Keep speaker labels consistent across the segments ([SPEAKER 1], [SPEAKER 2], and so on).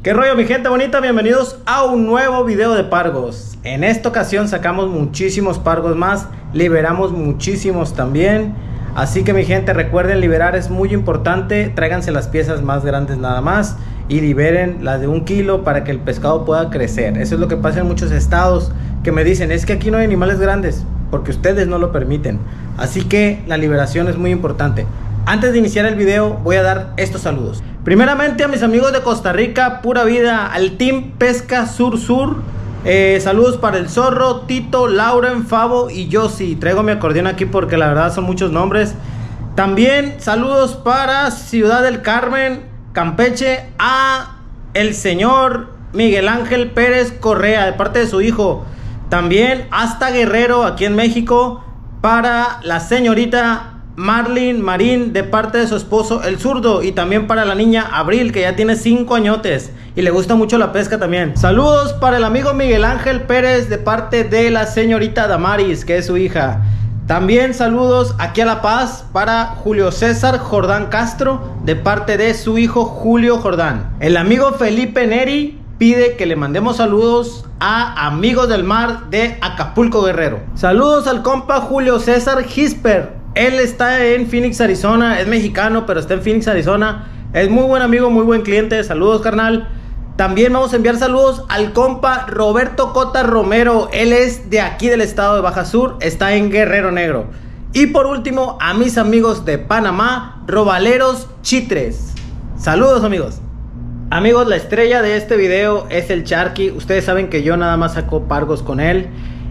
[SPEAKER 1] ¿Qué rollo, mi gente bonita? Bienvenidos a un nuevo video de pargos. En esta ocasión sacamos muchísimos pargos más, liberamos muchísimos también. Así que mi gente, recuerden, liberar es muy importante. Tráiganse las piezas más grandes nada más y liberen las de 1 kilo para que el pescado pueda crecer. Eso es lo que pasa en muchos estados, que me dicen, es que aquí no hay animales grandes, porque ustedes no lo permiten. Así que la liberación es muy importante. Antes de iniciar el video voy a dar estos saludos. Primeramente a mis amigos de Costa Rica, pura vida, al Team Pesca Sur Sur. Saludos para el Zorro, Tito, Lauren, Fabo y Yossi. Traigo mi acordeón aquí porque la verdad son muchos nombres. También saludos para Ciudad del Carmen, Campeche, a el señor Miguel Ángel Pérez Correa de parte de su hijo. También hasta Guerrero, aquí en México, para la señorita Marlene Marín de parte de su esposo el zurdo, y también para la niña Abril, que ya tiene 5 añotes y le gusta mucho la pesca también. Saludos para el amigo Miguel Ángel Pérez de parte de la señorita Damaris, que es su hija. También saludos aquí a La Paz para Julio César Jordán Castro de parte de su hijo Julio Jordán. El amigo Felipe Neri pide que le mandemos saludos a Amigos del Mar de Acapulco, Guerrero. Saludos al compa Julio César Gisper. Él está en Phoenix, Arizona. Es mexicano, pero está en Phoenix, Arizona. Es muy buen amigo, muy buen cliente. Saludos, carnal. También vamos a enviar saludos al compa Roberto Cota Romero. Él es de aquí del estado de Baja Sur. Está en Guerrero Negro. Y por último, a mis amigos de Panamá, Robaleros Chitres. Saludos, amigos. Amigos, la estrella de este video es el Sharky. Ustedes saben que yo nada más saco pargos con él.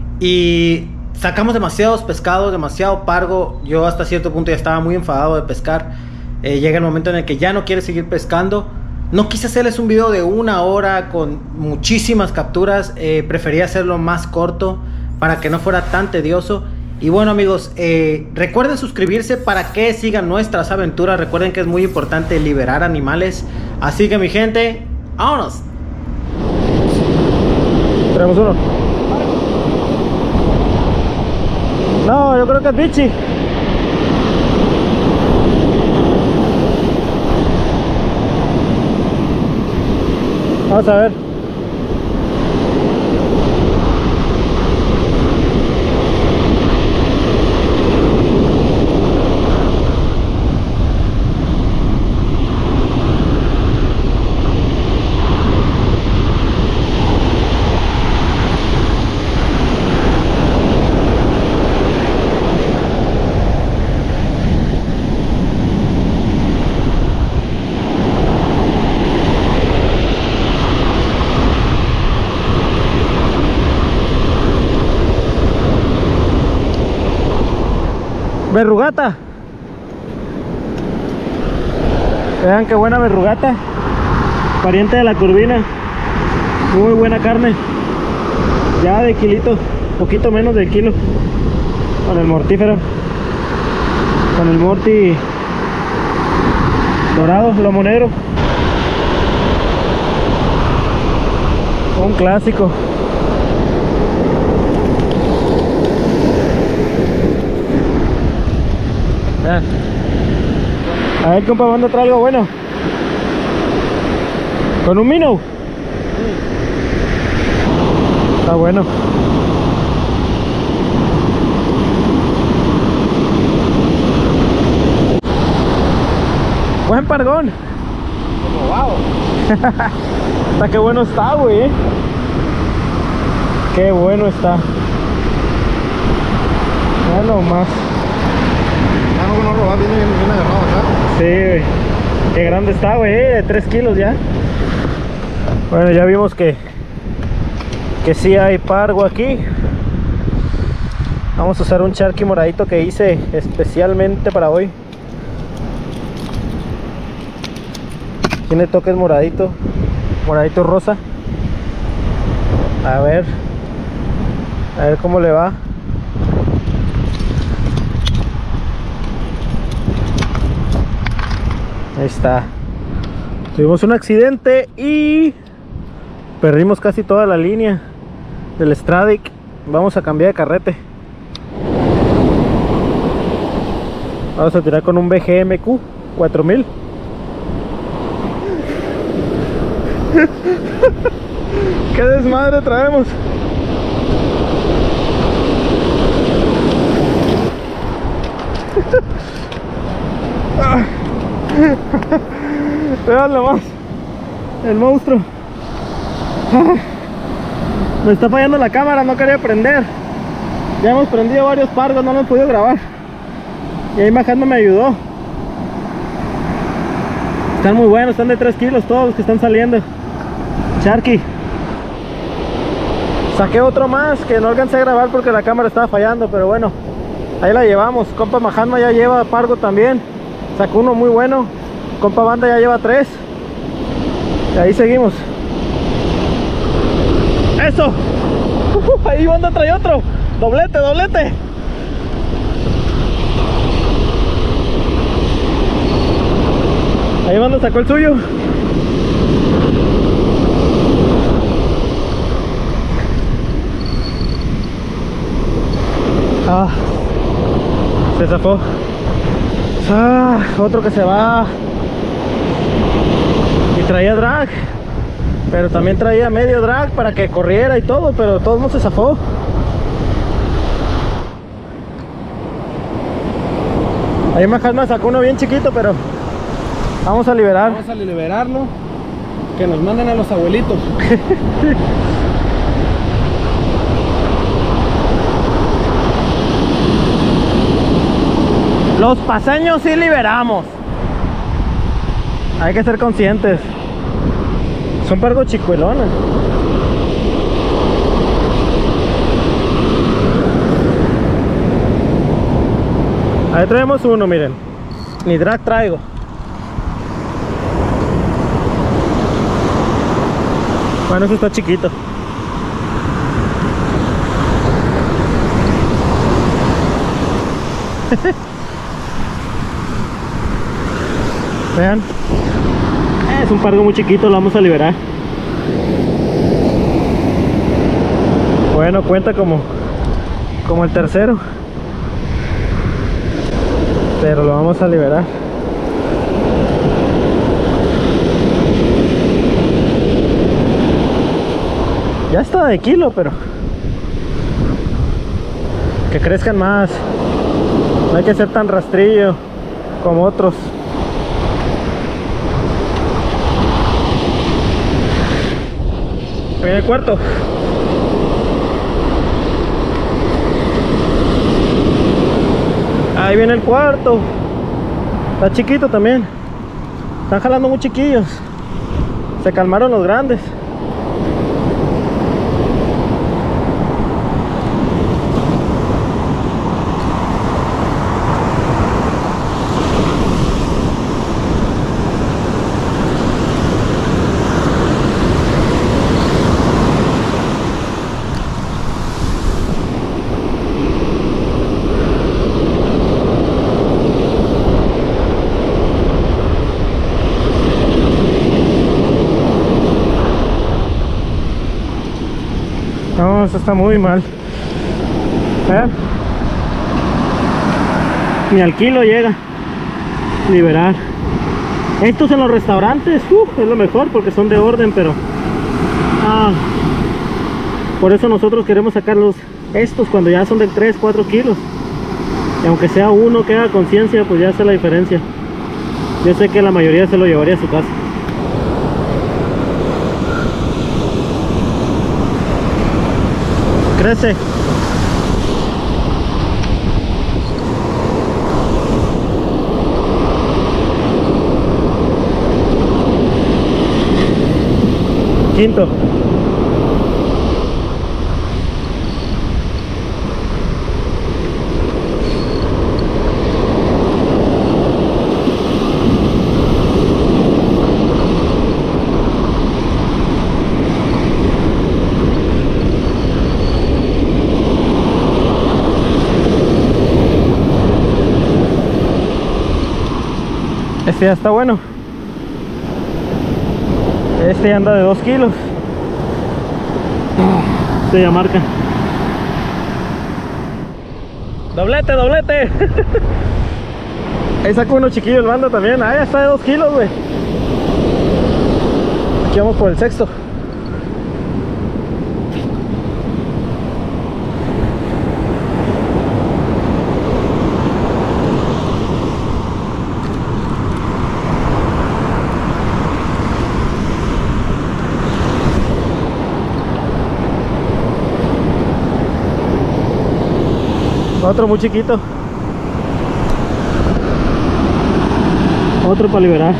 [SPEAKER 1] Y sacamos demasiados pescados, demasiado pargo. Yo hasta cierto punto ya estaba muy enfadado de pescar. Llega el momento en el que ya no quiere seguir pescando. No quise hacerles un video de 1 hora con muchísimas capturas. Prefería hacerlo más corto para que no fuera tan tedioso. Y bueno, amigos, recuerden suscribirse para que sigan nuestras aventuras. Recuerden que es muy importante liberar animales. Así que mi gente, vámonos. Tenemos uno. No, yo creo que es bichi. Vamos a ver. Verrugata. Vean qué buena verrugata. Pariente de la curvina. Muy buena carne. Ya de kilito. Poquito menos del kilo. Con el mortífero. Con el morti dorado, lomo negro. Un clásico. A ver, compa, ¿dónde trae algo bueno? ¿Con un minnow? Está bueno. Buen pargón. Wow. Está que bueno está, güey. Qué bueno está. Ya nomás. Sí, güey. Qué grande está, güey, de 3 kilos ya. Bueno, ya vimos que sí hay pargo aquí. Vamos a usar un Sharky moradito que hice especialmente para hoy. Tiene toques moradito, moradito rosa. A ver cómo le va. Ahí está. Tuvimos un accidente y perdimos casi toda la línea del Stradic. Vamos a cambiar de carrete. Vamos a tirar con un BGMQ 4000. Qué desmadre traemos. Vean nomás el monstruo. Me está fallando la cámara, no quería prender. Ya hemos prendido varios pargos, no lo he podido grabar. Y ahí Majadma me ayudó. Están muy buenos, están de 3 kilos todos los que están saliendo. Sharky. Saqué otro más que no alcancé a grabar porque la cámara estaba fallando, pero bueno, ahí la llevamos. Compa Majadma ya lleva pargo también. Sacó uno muy bueno. Compa Banda ya lleva 3. Y ahí seguimos. ¡Eso! Ahí Banda trae otro. Doblete, doblete. Ahí Banda sacó el suyo. Se zafó. Otro que se va. Y traía drag, pero también traía medio drag para que corriera y todo, pero todo no se zafó. Ahí Majadma sacó uno bien chiquito, pero vamos a liberar.
[SPEAKER 2] Vamos a liberarlo. Que nos manden a los abuelitos.
[SPEAKER 1] Los paseños sí liberamos. Hay que ser conscientes. Son pargos chicuelones. Ahí traemos uno, miren. Ni drag traigo. Bueno, eso está chiquito. Vean, es un pargo muy chiquito, lo vamos a liberar. Bueno, cuenta como el tercero, pero lo vamos a liberar. Ya está de kilo, pero que crezcan más. No hay que ser tan rastrillo como otros. Viene el cuarto. Ahí viene el cuarto. Está chiquito también. Están jalando muy chiquillos. Se calmaron los grandes. No, eso está muy mal. Ni al kilo llega. Liberar. Estos en los restaurantes, es lo mejor porque son de orden, pero por eso nosotros queremos sacarlos estos cuando ya son de 3, 4 kilos. Y aunque sea uno que haga conciencia, pues ya hace la diferencia. Yo sé que la mayoría se lo llevaría a su casa. Crece. Quinto. Este ya está bueno. Este anda de 2 kilos. Este ya marca. Doblete, doblete. Ahí sacó uno chiquillo el Banda también. Ah, ya está de 2 kilos, güey.
[SPEAKER 2] Aquí vamos por el sexto. Otro muy chiquito. Otro para liberar.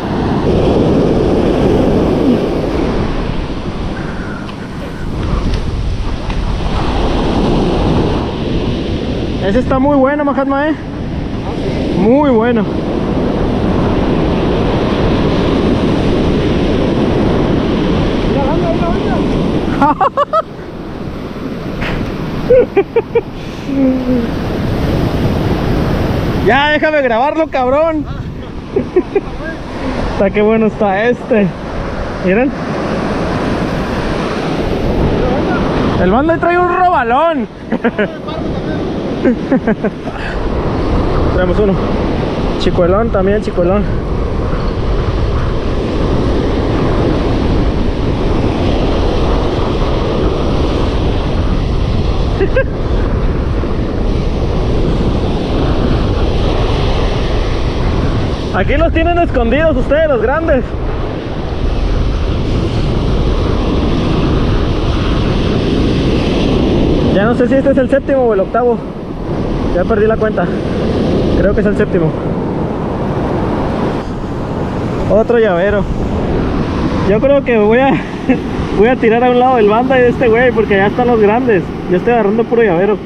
[SPEAKER 2] Ese está muy bueno, Mahatma, muy bueno. Ya, déjame grabarlo, cabrón. Está que bueno está este. Miren. El banda trae un robalón. Traemos uno. Chicuelón también, chicuelón. Aquí los tienen escondidos ustedes, los grandes. Ya no sé si este es el séptimo o el octavo. Ya perdí la cuenta. Creo que es el séptimo. Otro llavero. Yo creo que voy a tirar a un lado el banda y de este güey, porque ya están los grandes. Yo estoy agarrando puro llavero.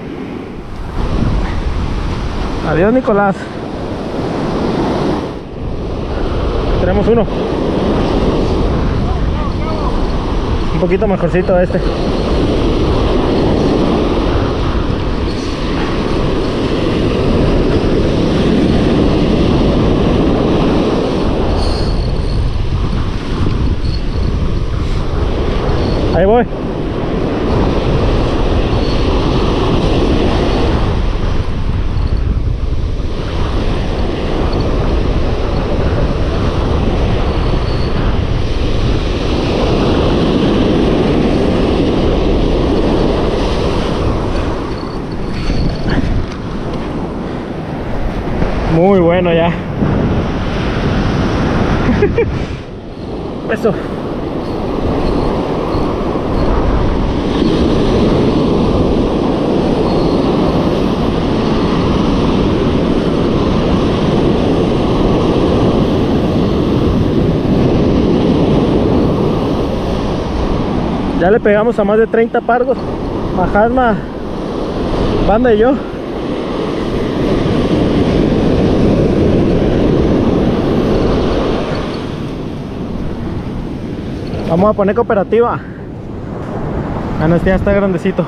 [SPEAKER 2] Adiós, Nicolás. Tenemos uno. Un poquito mejorcito este. Ahí voy. Muy bueno ya. Eso. Ya le pegamos a más de 30 pargos. Mahatma, banda y yo. Vamos a poner cooperativa. Ah, no, este ya está grandecito.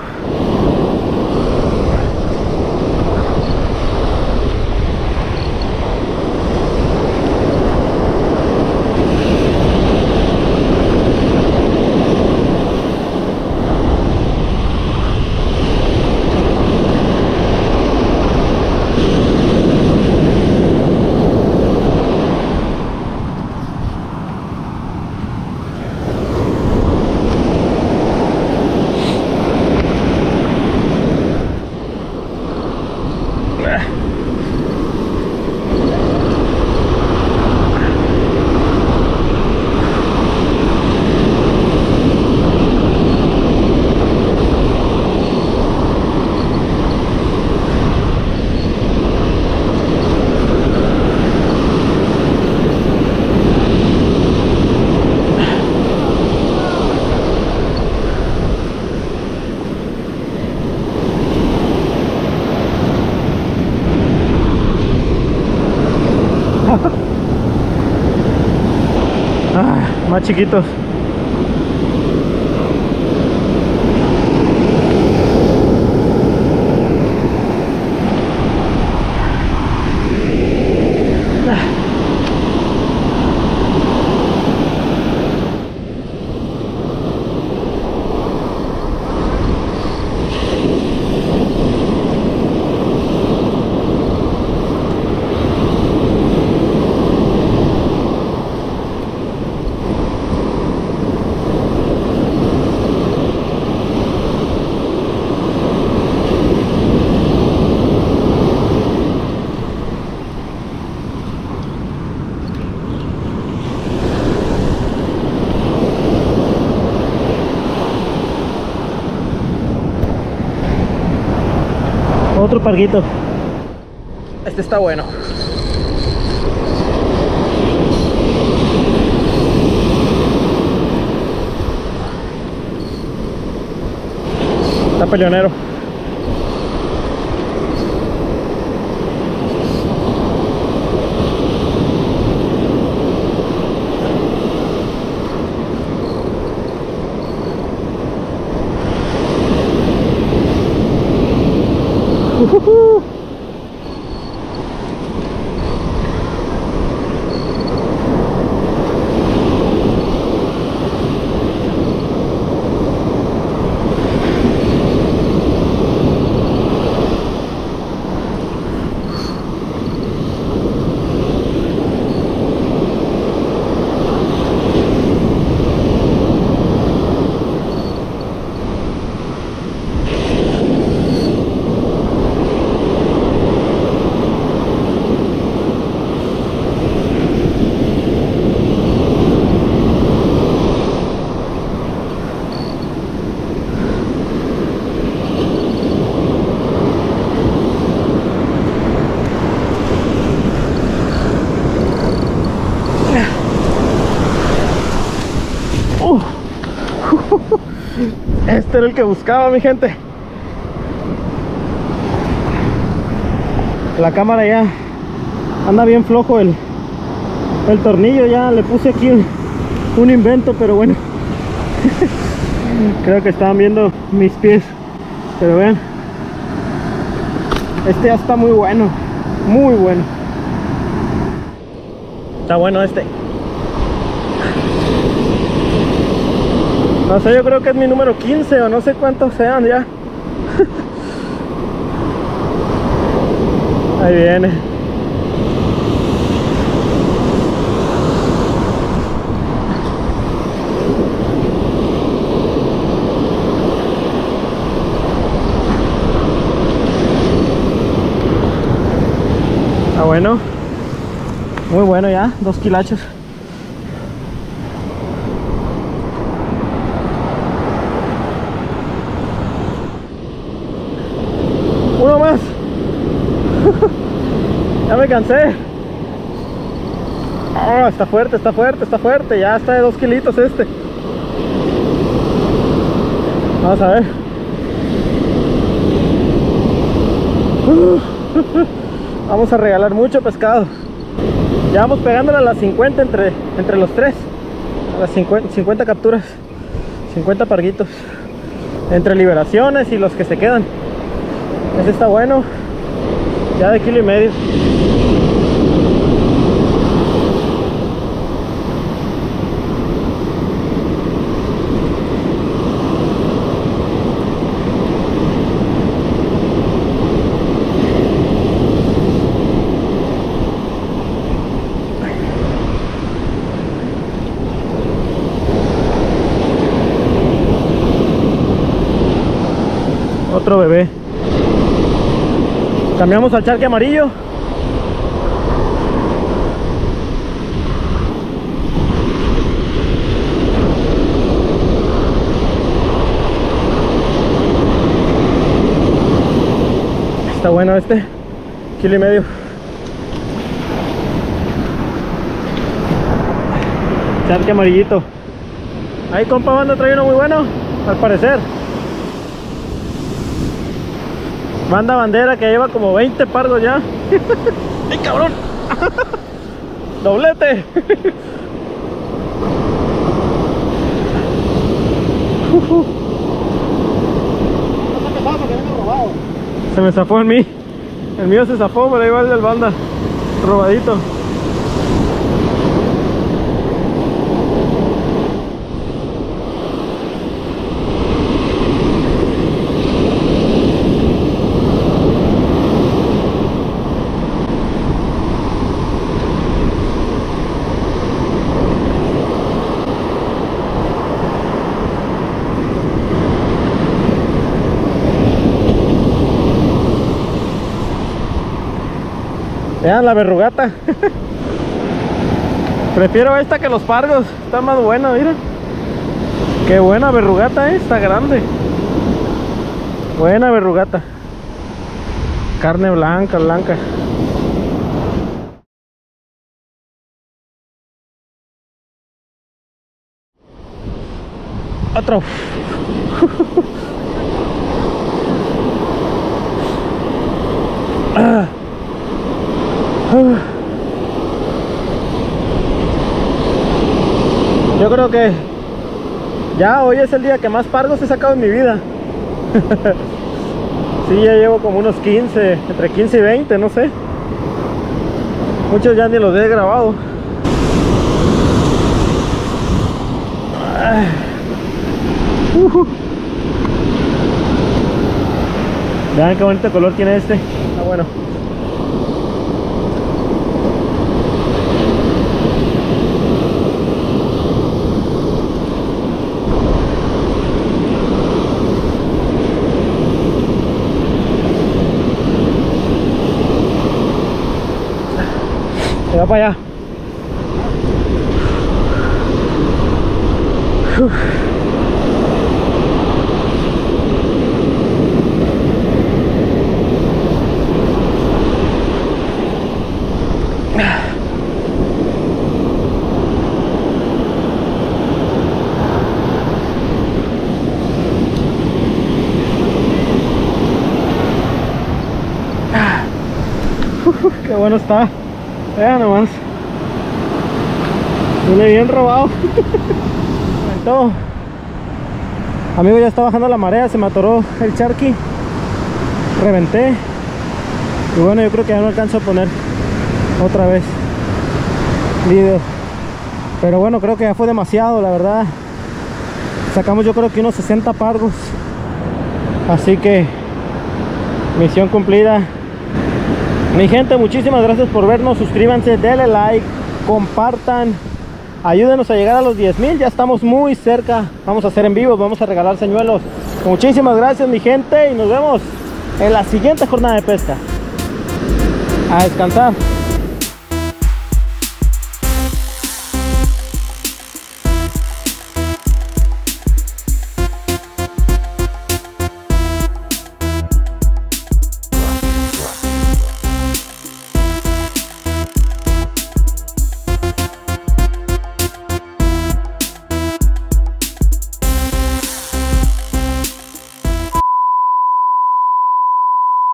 [SPEAKER 2] Más chiquitos. Otro parguito. Este está bueno. Está peleonero. Este era el que buscaba, mi gente. La cámara ya anda bien flojo el tornillo. Ya le puse aquí un invento, pero bueno. Creo que estaban viendo mis pies, pero vean, este ya está muy bueno, muy bueno. Está bueno este. No sé, yo creo que es mi número 15 o no sé cuántos sean ya. Ahí viene. Está bueno. Muy bueno ya, 2 kilachos. Uno más. Ya me cansé. Oh, está fuerte, está fuerte, está fuerte. Ya está de 2 kilitos este. Vamos a ver. Vamos a regalar mucho pescado. Ya vamos pegándole a las 50 entre los tres. A las 50 capturas. 50 parguitos. Entre liberaciones y los que se quedan. Este está bueno. Ya de 1,5 kilos. Otro bebé. Cambiamos al charque amarillo. Está bueno este. 1,5 kilos. Charque amarillito. Ahí, compa, banda, trae uno muy bueno, al parecer. Manda bandera que lleva como 20 pardos ya. ¡Ay, cabrón! ¡Doblete! Se me zafó el mío. El mío se zafó, pero ahí va el del banda. Robadito. Vean la verrugata. Prefiero esta que los pargos. Está más buena, mira. Qué buena verrugata, está grande. Buena verrugata. Carne blanca, blanca. Otro. Yo creo que ya hoy es el día que más pargos he sacado en mi vida. Sí, ya llevo como unos 15, entre 15 y 20, no sé. Muchos ya ni los he grabado. Vean qué bonito color tiene este. Está bueno. Se va para allá. Qué bueno está. Vean nomás. Viene bien robado. Reventó. Amigo, ya está bajando la marea. Se me atoró el charqui. Reventé. Y bueno, yo creo que ya no alcanzo a poner otra vez video. Pero bueno, creo que ya fue demasiado, la verdad. Sacamos yo creo que unos 60 pargos. Así que misión cumplida. Mi gente, muchísimas gracias por vernos. Suscríbanse, denle like, compartan, ayúdenos a llegar a los 10,000. Ya estamos muy cerca. Vamos a hacer en vivo, vamos a regalar señuelos. Muchísimas gracias, mi gente, y nos vemos en la siguiente jornada de pesca. A descansar.